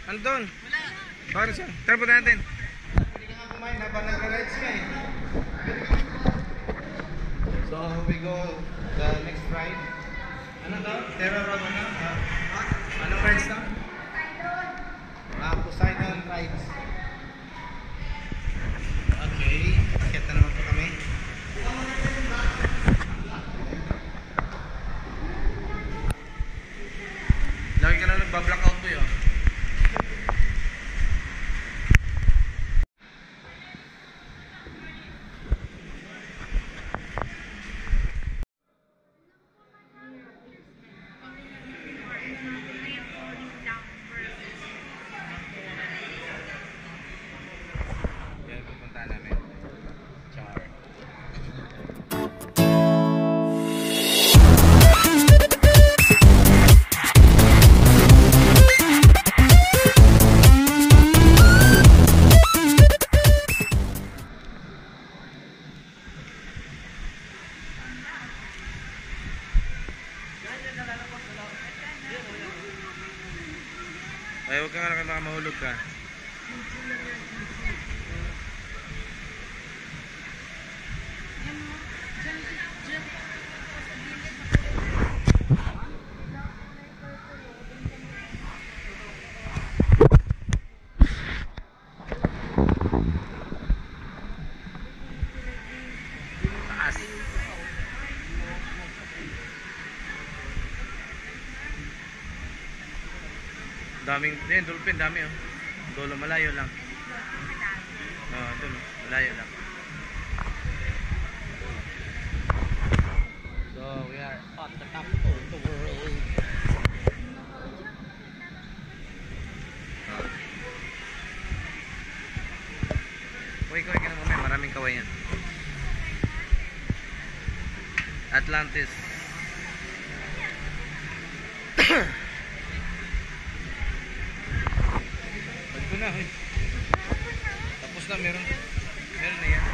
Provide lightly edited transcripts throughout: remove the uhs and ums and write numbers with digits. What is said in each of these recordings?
Ano doon? Wala. Bakit siya? Tara po natin. Hindi ka nga kumain habang nagra-rides ka eh. So we go the next ride. Ano daw? Terra Road ano? Anong rides daw? Poseidon rides. Okay. Akit na naman po kami. Lagi ka na nagbablackout po yun. Ay, huwag ka nga lang, baka mahulog ka. Taas. Daming, yun, dolphin, dami oh. Dolo, malayo lang. Dolo, malayo lang. So, we are on the top of the world. Kuwi-kuwi ka na mamaya, maraming kaway yan. Atlantis. Na, tapos na, meron na yan.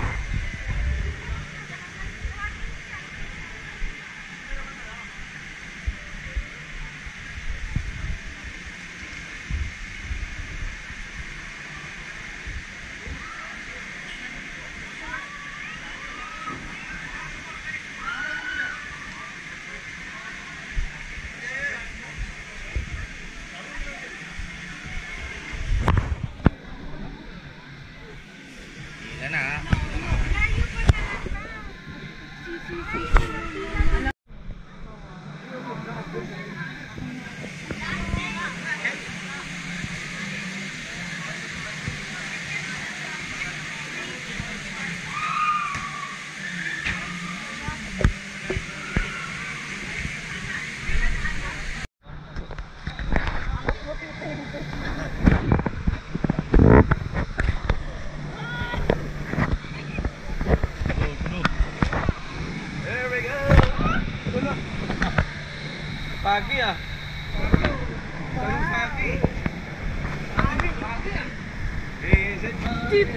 Pagi ah. Pagi. Pagi ah. Is it deep?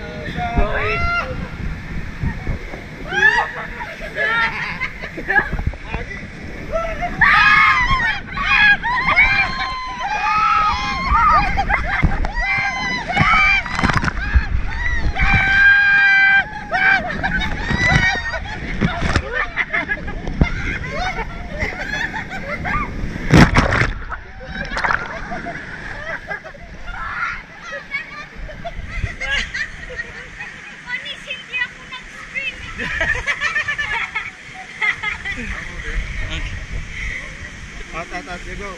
At, you go.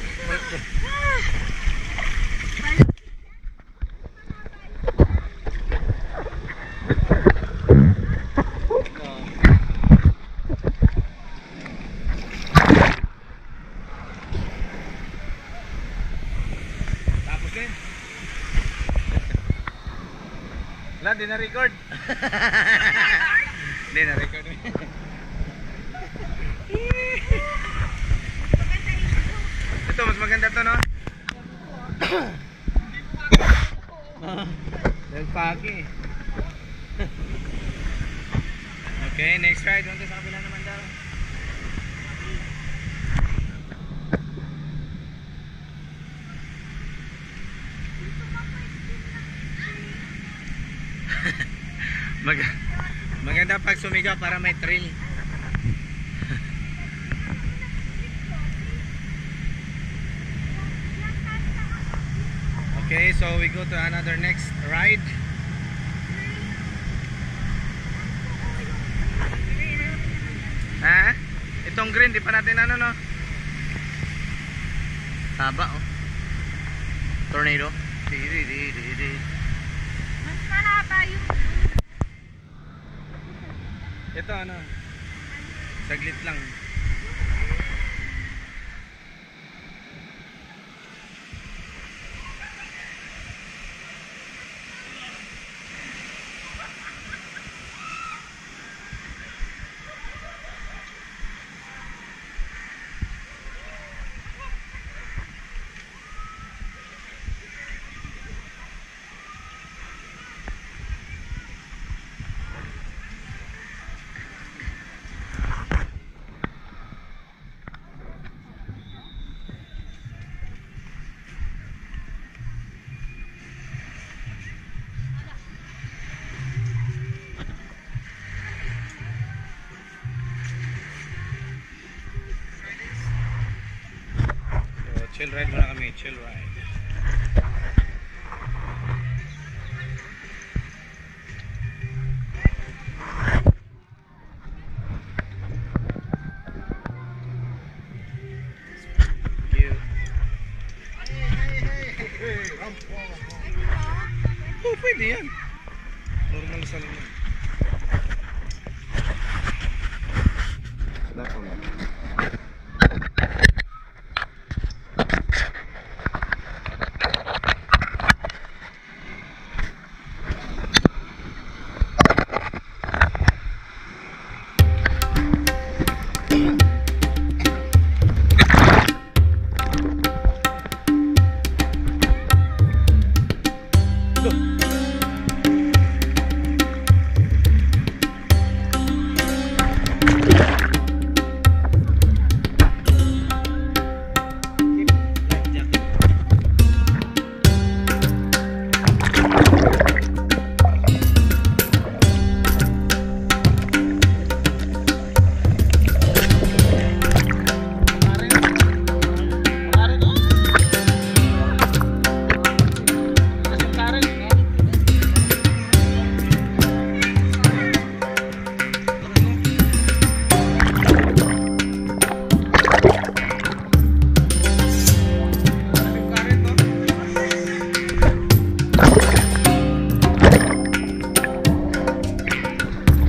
Tapos din. Wala, di na-record. Di na-record. Ito, mas maganda to, no? Del Pagi. Okay, next ride. Doon sa kabila naman daw. Mag Maganda pag sumigaw para may thrill. Okay, so we go to another next ride. Ha? Itong green, di pa natin ano, no? Taba, oh. Tornado. Mas mahaba yung... Ito ano? Saglit lang. Chill ride muna kami, chill ride. Oh, pwede yan. Normal sa laman. Dapat lang.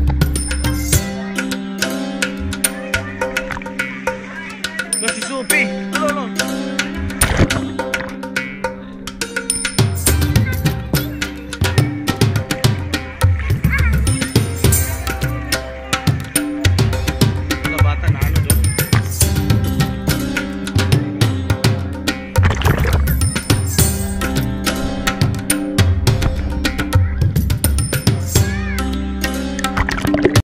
Si Supi.